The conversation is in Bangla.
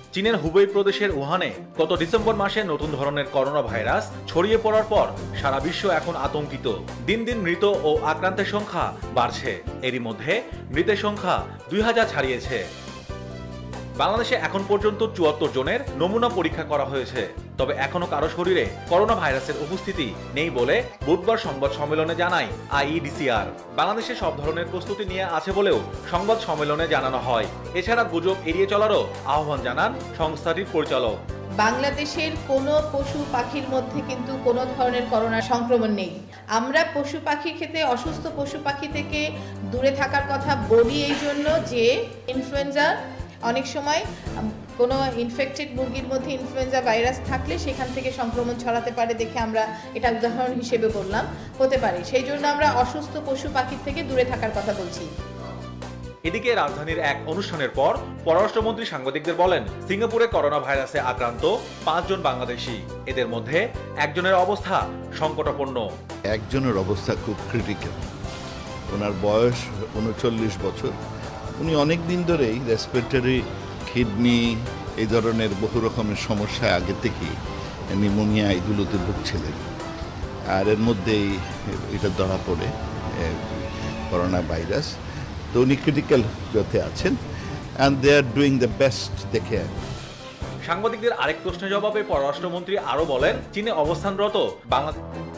চীনের হুবেই প্রদেশের উহানে গত ডিসেম্বর মাসে নতুন ধরনের করোনা ভাইরাস ছড়িয়ে পড়ার পর সারা বিশ্ব এখন আতঙ্কিত। দিন দিন মৃত ও আক্রান্তের সংখ্যা বাড়ছে। এরই মধ্যে মৃতের সংখ্যা 2000 ছাড়িয়েছে। বাংলাদেশে এখন পর্যন্ত 74 জনের নমুনা পরীক্ষা করা হয়েছে। তবে এখনো কারো শরীরে করোনা ভাইরাসের উপস্থিতি নেই বলে বুধবার সংবাদ সম্মেলনে জানায় আইইডিসিআর। বাংলাদেশে সব ধরনের প্রস্তুতি নিয়ে আছে বলেও সংবাদ সম্মেলনে জানানো হয়। এছাড়া গুজব এড়িয়ে চলারও আহ্বান জানান সংস্থাটির পরিচালক। বাংলাদেশের কোনো পশু পাখির মধ্যে কিন্তু কোনো ধরনের করোনা সংক্রমণ নেই। আমরা পশু পাখির ক্ষেত্রে অসুস্থ পশু পাখি থেকে দূরে থাকার কথা বলি এই জন্য যে ইনফ্লুয়েঞ্জা অনেক সময় কোনো ইনফেক্টেড মুরগির মধ্যে ইনফ্লুয়েঞ্জা ভাইরাস থাকলে সেখান থেকে সংক্রমণ ছড়াতে পারে দেখে আমরা এটা উদাহরণ হিসেবে বললাম, হতে পারে। সেই জন্য আমরা অসুস্থ পশু পাখির থেকে দূরে থাকার কথা বলছি। এদিকে রাজধানীর এক অনুষ্ঠানের পর পররাষ্ট্রমন্ত্রী সাংবাদিকদের বলেন, সিঙ্গাপুরে করোনা ভাইরাসে আক্রান্ত 5 জন বাংলাদেশি। এদের মধ্যে একজনের অবস্থা সংকটাপন্ন। একজনের অবস্থা খুব ক্রিটিক্যাল। ওনার বয়স 39 বছর। উনি অনেক দিন ধরেই রেসপিরেটরি, কিডনি এই ধরনের বহু রকমের সমস্যা আগে থেকেই, নিউমোনিয়া এগুলোতে ভুগছিলেন। আর এর মধ্যেই এটা ধরা পড়ে করোনা ভাইরাস। তো উনি ক্রিটিক্যাল যাতে আছেন, and they are doing the best they can. সাংবাদিকদের আরেক প্রশ্নের জবাবে পররাষ্ট্রমন্ত্রী আরও বলেন, চীনে অবস্থানরত বাংলাদেশ